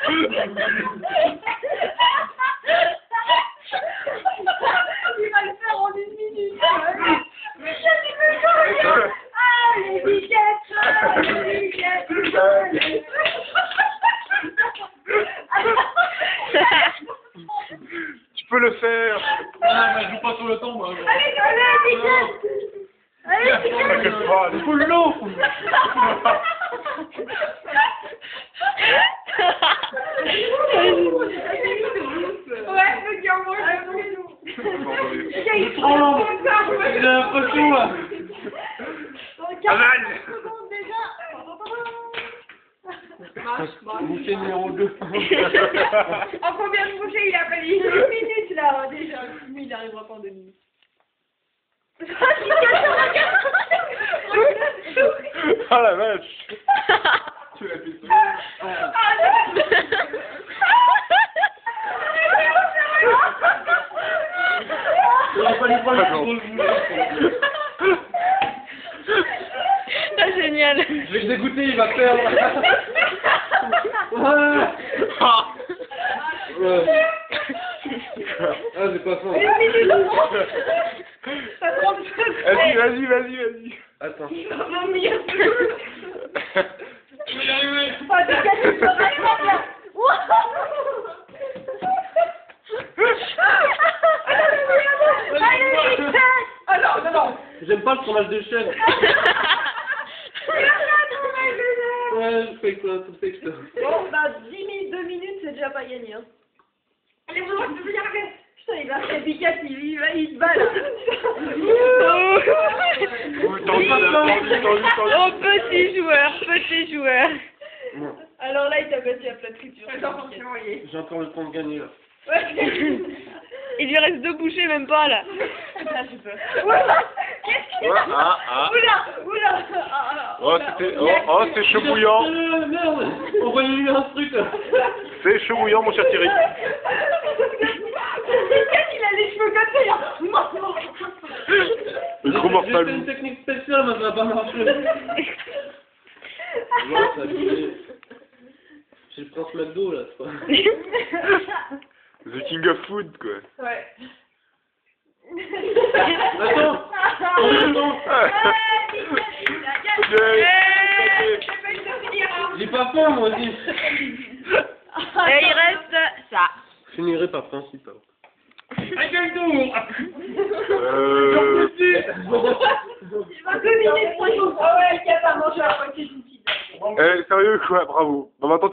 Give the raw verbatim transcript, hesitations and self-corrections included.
Il va le faire en une minute. Michel, tu veux quoi? Ah, les biquettes, les biquettes. Tu peux le faire. Ah, mais je joue pas sur le temps, moi. Allez, allez, biquettes. Allez, biquettes. T'inquiète pas, Il faut le lot. Ouais, le gars, moi, je C'est trop long. J'ai l'impression, là. Aval. secondes déjà. Boucher numéro deux. En combien de bouchées il a fallu? Une minute là déjà. Mais il arrivera pas en deux minutes. Ah la vache. Tu l'as fait tout. Il a fallu prendre le contrôle. Ah, génial. Je vais le dégoûter, il va perdre. Ouais. Ah. Ouais. Ah, j'ai pas faim. Vas-y, vas-y, vas-y, vas-y. Attends. Il va vomir. Je vais y arriver. Ah, t'es cassé, ça va pas bien. Allez, vite. Ah non, non, non. J'aime pas le fromage de chèvre. Ouais, je fais quoi, tout fait que ça. Bon, bah, dix minutes, deux minutes, c'est déjà pas gagné, hein. Allez, bon, je peux y arriver. Putain, il va faire piquette, il, il, va- il se bat, là. Oh, tendu, tendu, tendu, tendu. Oh, petit joueur, petit joueur. Bon, Alors là, il t'a battu à plat de friture. Attends, je vais envoyer. j'ai encore le temps de gagner, là. Ouais. Il lui reste deux bouchées, même pas là. Là, je peux. Oula. Qu'est-ce qu'il y a? Ah, ah, ah. Oula, oula. Ah, ah, Oh, oula. c'était, oh, oh, c'est chaud bouillant. Euh, merde, envoyez-lui un truc, là. C'est chaud bouillant, mon cher Thierry. Piquette, il a les cheveux comme ça. Le gros J'ai fait mortal. une technique spéciale, mais ça n'a pas marché. Non, ça a duré. J'ai le prince McDo, là, c'est pas. The King of Food, quoi. Ouais. Attends. Attends. J'ai pas faim, moi aussi. Et il reste ça. Je finirai par principe. Euh... Il va deux minutes, trois jours. Ah ouais, il a pas mangé à moitié d'une pizza. Eh, sérieux, quoi, bravo. Bon, maintenant,